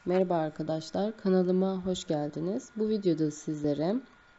Merhaba arkadaşlar, kanalıma hoş geldiniz. Bu videoda sizlere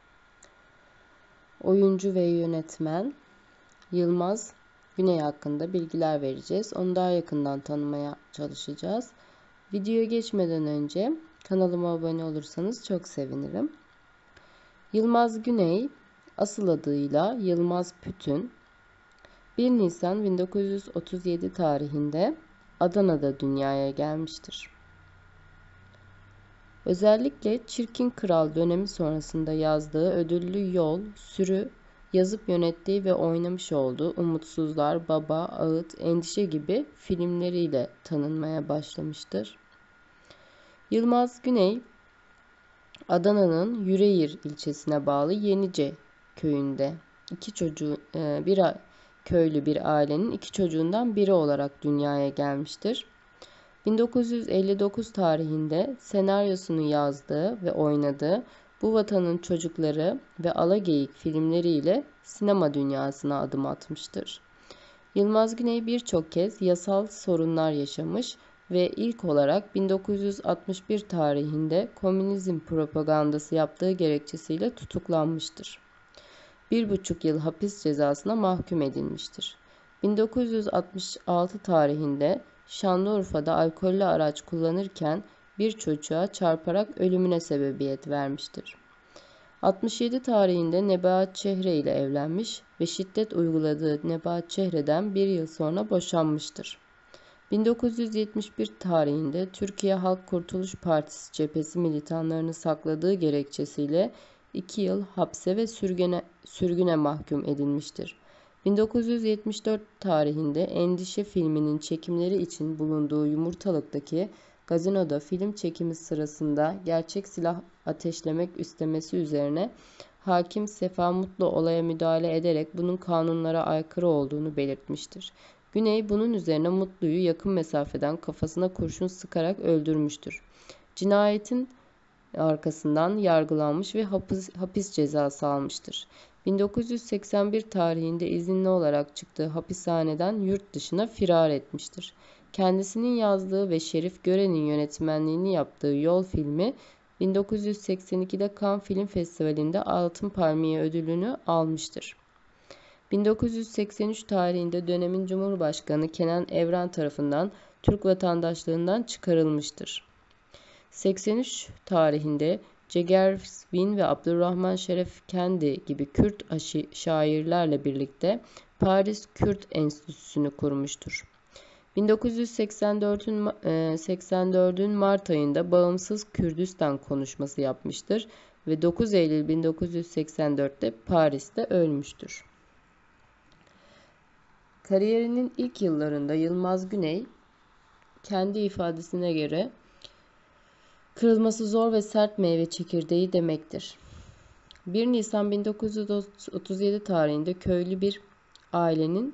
oyuncu ve yönetmen Yılmaz Güney hakkında bilgiler vereceğiz. Onu daha yakından tanımaya çalışacağız. Videoya geçmeden önce kanalıma abone olursanız çok sevinirim. Yılmaz Güney, asıl adıyla Yılmaz Pütün, 1 Nisan 1937 tarihinde Adana'da dünyaya gelmiştir. Özellikle Çirkin Kral dönemi sonrasında yazdığı ödüllü Yol, Sürü, yazıp yönettiği ve oynamış olduğu Umutsuzlar, Baba, Ağıt, Endişe gibi filmleriyle tanınmaya başlamıştır. Yılmaz Güney, Adana'nın Yüreğir ilçesine bağlı Yenice köyünde köylü bir ailenin iki çocuğundan biri olarak dünyaya gelmiştir. 1959 tarihinde senaryosunu yazdığı ve oynadığı Bu Vatanın Çocukları ve Alageyik filmleriyle sinema dünyasına adım atmıştır. Yılmaz Güney birçok kez yasal sorunlar yaşamış ve ilk olarak 1961 tarihinde komünizm propagandası yaptığı gerekçesiyle tutuklanmıştır. 1,5 yıl hapis cezasına mahkum edilmiştir. 1966 tarihinde Şanlıurfa'da alkollü araç kullanırken bir çocuğa çarparak ölümüne sebebiyet vermiştir. 67 tarihinde Nebahat Çehre ile evlenmiş ve şiddet uyguladığı Nebahat Çehre'den bir yıl sonra boşanmıştır. 1971 tarihinde Türkiye Halk Kurtuluş Partisi cephesi militanlarını sakladığı gerekçesiyle 2 yıl hapse ve sürgüne mahkum edilmiştir. 1974 tarihinde Endişe filminin çekimleri için bulunduğu Yumurtalık'taki gazinoda film çekimi sırasında gerçek silah ateşlemek istemesi üzerine hakim Sefa Mutlu olaya müdahale ederek bunun kanunlara aykırı olduğunu belirtmiştir. Güney bunun üzerine Mutlu'yu yakın mesafeden kafasına kurşun sıkarak öldürmüştür. Cinayetin arkasından yargılanmış ve hapis cezası almıştır. 1981 tarihinde izinli olarak çıktığı hapishaneden yurt dışına firar etmiştir. Kendisinin yazdığı ve Şerif Gören'in yönetmenliğini yaptığı Yol filmi 1982'de Cannes Film Festivali'nde Altın Palmiye ödülünü almıştır. 1983 tarihinde dönemin Cumhurbaşkanı Kenan Evren tarafından Türk vatandaşlığından çıkarılmıştır. 83 tarihinde Cegervin ve Abdurrahman Şeref Kendi gibi Kürt şairlerle birlikte Paris Kürt Enstitüsü'nü kurmuştur. 1984'ün Mart ayında Bağımsız Kürdistan konuşması yapmıştır ve 9 Eylül 1984'te Paris'te ölmüştür. Kariyerinin ilk yıllarında Yılmaz Güney, kendi ifadesine göre kırılması zor ve sert meyve çekirdeği demektir. 1 Nisan 1937 tarihinde köylü bir ailenin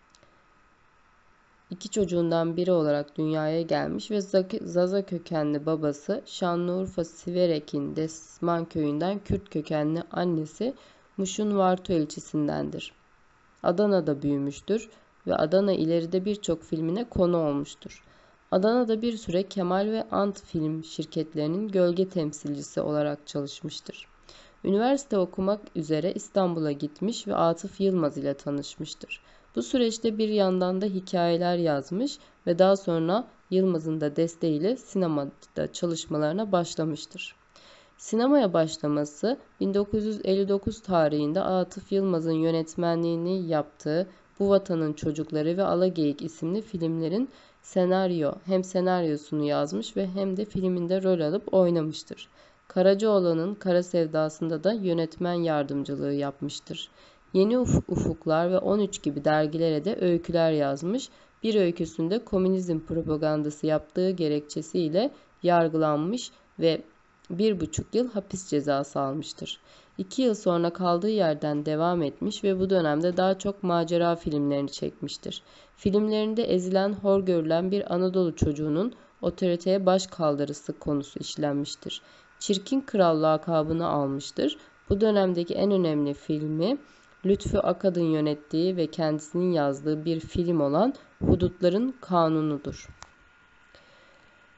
iki çocuğundan biri olarak dünyaya gelmiş ve Zaza kökenli babası Şanlıurfa Siverek'in Desman köyünden Kürt kökenli annesi Muş'un Varto ilçesindendir. Adana'da büyümüştür ve Adana ileride birçok filmine konu olmuştur. Adana'da bir süre Kemal ve Ant film şirketlerinin gölge temsilcisi olarak çalışmıştır. Üniversite okumak üzere İstanbul'a gitmiş ve Atıf Yılmaz ile tanışmıştır. Bu süreçte bir yandan da hikayeler yazmış ve daha sonra Yılmaz'ın da desteğiyle sinemada çalışmalarına başlamıştır. Sinemaya başlaması 1959 tarihinde Atıf Yılmaz'ın yönetmenliğini yaptığı Bu Vatanın Çocukları ve Alageyik isimli filmlerin hem senaryosunu yazmış ve hem de filminde rol alıp oynamıştır. Karacaoğlan'ın Kara Sevdası'nda da yönetmen yardımcılığı yapmıştır. Yeni Ufuklar ve 13 gibi dergilere de öyküler yazmış. Bir öyküsünde komünizm propagandası yaptığı gerekçesiyle yargılanmış ve 1,5 yıl hapis cezası almıştır. 2 yıl sonra kaldığı yerden devam etmiş ve bu dönemde daha çok macera filmlerini çekmiştir. Filmlerinde ezilen, hor görülen bir Anadolu çocuğunun otoriteye baş kaldırısı konusu işlenmiştir. Çirkin Kral lakabını almıştır. Bu dönemdeki en önemli filmi Lütfü Akad'ın yönettiği ve kendisinin yazdığı bir film olan Hudutların Kanunu'dur.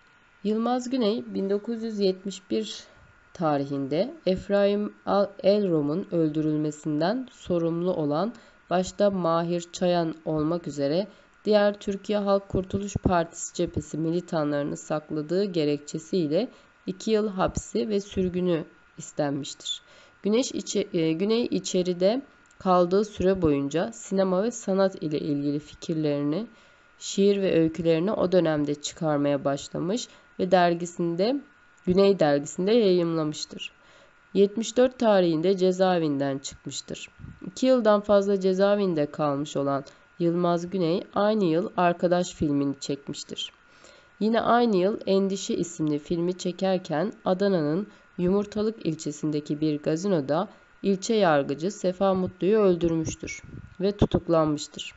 Yılmaz Güney 1971 tarihinde Efraim Elrom'un öldürülmesinden sorumlu olan başta Mahir Çayan olmak üzere diğer Türkiye Halk Kurtuluş Partisi cephesi militanlarını sakladığı gerekçesiyle 2 yıl hapsi ve sürgünü istenmiştir. Güney içeride kaldığı süre boyunca sinema ve sanat ile ilgili fikirlerini, şiir ve öykülerini o dönemde çıkarmaya başlamış ve Güney dergisinde yayımlamıştır. 74 tarihinde cezaevinden çıkmıştır. 2 yıldan fazla cezaevinde kalmış olan Yılmaz Güney aynı yıl Arkadaş filmini çekmiştir. Yine aynı yıl Endişe isimli filmi çekerken Adana'nın Yumurtalık ilçesindeki bir gazinoda ilçe yargıcı Sefa Mutlu'yu öldürmüştür ve tutuklanmıştır.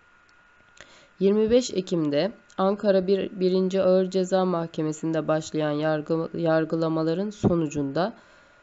25 Ekim'de Ankara 1. Ağır Ceza Mahkemesi'nde başlayan yargılamaların sonucunda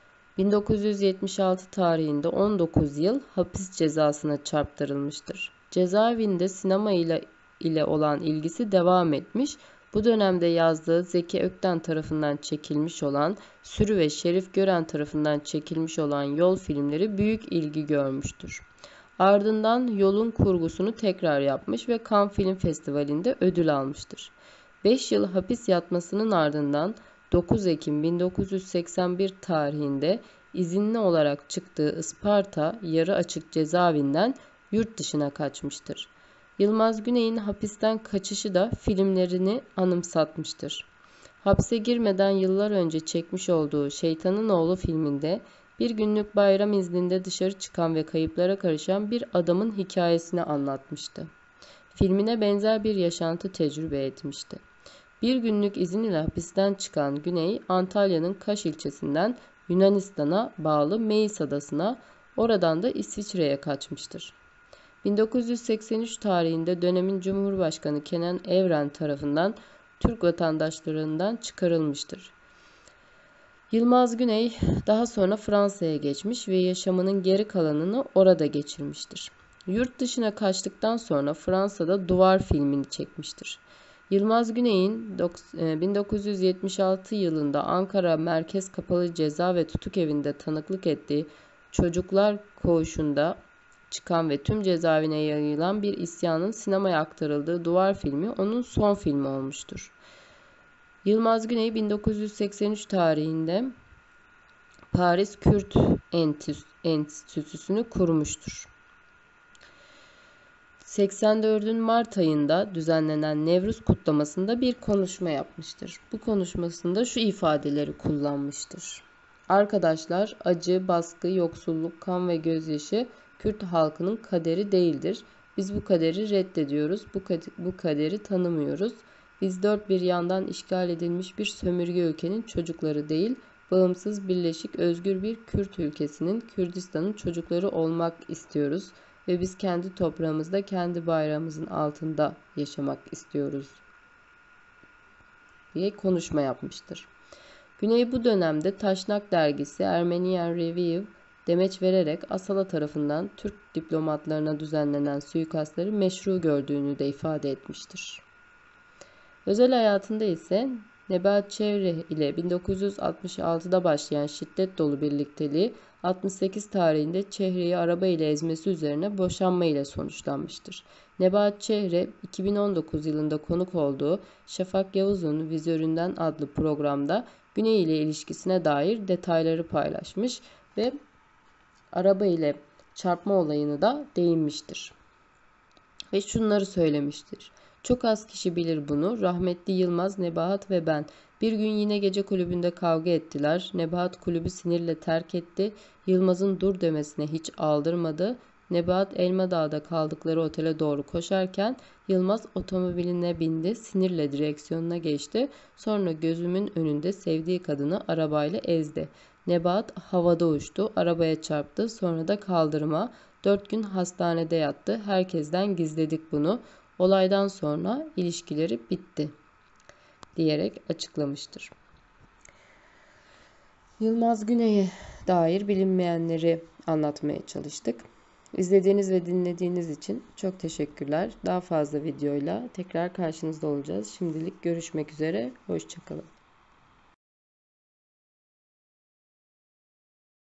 1976 tarihinde 19 yıl hapis cezasına çarptırılmıştır. Cezaevinde sinema ile olan ilgisi devam etmiş. Bu dönemde yazdığı Zeki Ökten tarafından çekilmiş olan, Sürü ve Şerif Gören tarafından çekilmiş olan Yol filmleri büyük ilgi görmüştür. Ardından Yol'un kurgusunu tekrar yapmış ve Cannes Film Festivali'nde ödül almıştır. 5 yıl hapis yatmasının ardından 9 Ekim 1981 tarihinde izinli olarak çıktığı Isparta yarı açık cezaevinden yurt dışına kaçmıştır. Yılmaz Güney'in hapisten kaçışı da filmlerini anımsatmıştır. Hapse girmeden yıllar önce çekmiş olduğu Şeytanın Oğlu filminde bir günlük bayram izninde dışarı çıkan ve kayıplara karışan bir adamın hikayesini anlatmıştı. Filmine benzer bir yaşantı tecrübe etmişti. Bir günlük izin ile hapisten çıkan Güney, Antalya'nın Kaş ilçesinden Yunanistan'a bağlı Meis adasına, oradan da İsviçre'ye kaçmıştır. 1983 tarihinde dönemin Cumhurbaşkanı Kenan Evren tarafından Türk vatandaşlığından çıkarılmıştır. Yılmaz Güney daha sonra Fransa'ya geçmiş ve yaşamının geri kalanını orada geçirmiştir. Yurt dışına kaçtıktan sonra Fransa'da Duvar filmini çekmiştir. Yılmaz Güney'in 1976 yılında Ankara Merkez Kapalı Ceza ve Tutuk Evi'nde tanıklık ettiği Çocuklar Koğuşu'nda çıkan ve tüm cezaevine yayılan bir isyanın sinemaya aktarıldığı Duvar filmi onun son filmi olmuştur. Yılmaz Güney 1983 tarihinde Paris Kürt Enstitüsü'nü kurmuştur. 84'ün Mart ayında düzenlenen Nevruz kutlamasında bir konuşma yapmıştır. Bu konuşmasında şu ifadeleri kullanmıştır. Arkadaşlar, acı, baskı, yoksulluk, kan ve gözyaşı Kürt halkının kaderi değildir. Biz bu kaderi reddediyoruz, bu kaderi tanımıyoruz. Biz dört bir yandan işgal edilmiş bir sömürge ülkenin çocukları değil, bağımsız, birleşik, özgür bir Kürt ülkesinin, Kürdistan'ın çocukları olmak istiyoruz ve biz kendi toprağımızda, kendi bayrağımızın altında yaşamak istiyoruz diye konuşma yapmıştır. Güney bu dönemde Taşnak dergisi Armenian Review demeç vererek Asala tarafından Türk diplomatlarına düzenlenen suikastları meşru gördüğünü de ifade etmiştir. Özel hayatında ise Nebahat Çevre ile 1966'da başlayan şiddet dolu birlikteliği 68 tarihinde Çehre'yi araba ile ezmesi üzerine boşanma ile sonuçlanmıştır. Nebahat Çehre 2019 yılında konuk olduğu Şafak Yavuz'un Vizöründen adlı programda Güney ile ilişkisine dair detayları paylaşmış ve araba ile çarpma olayını da değinmiştir. Ve şunları söylemiştir. Çok az kişi bilir bunu. Rahmetli Yılmaz, Nebahat ve ben bir gün yine gece kulübünde kavga ettiler. Nebahat kulübü sinirle terk etti. Yılmaz'ın dur demesine hiç aldırmadı. Nebahat Elmadağ'da kaldıkları otele doğru koşarken Yılmaz otomobiline bindi. Sinirle direksiyonuna geçti. Sonra gözümün önünde sevdiği kadını arabayla ezdi. Nebahat havada uçtu. Arabaya çarptı. Sonra da kaldırıma. 4 gün hastanede yattı. Herkesten gizledik bunu. Olaydan sonra ilişkileri bitti diyerek açıklamıştır. Yılmaz Güney'e dair bilinmeyenleri anlatmaya çalıştık. İzlediğiniz ve dinlediğiniz için çok teşekkürler. Daha fazla videoyla tekrar karşınızda olacağız. Şimdilik görüşmek üzere. Hoşça kalın.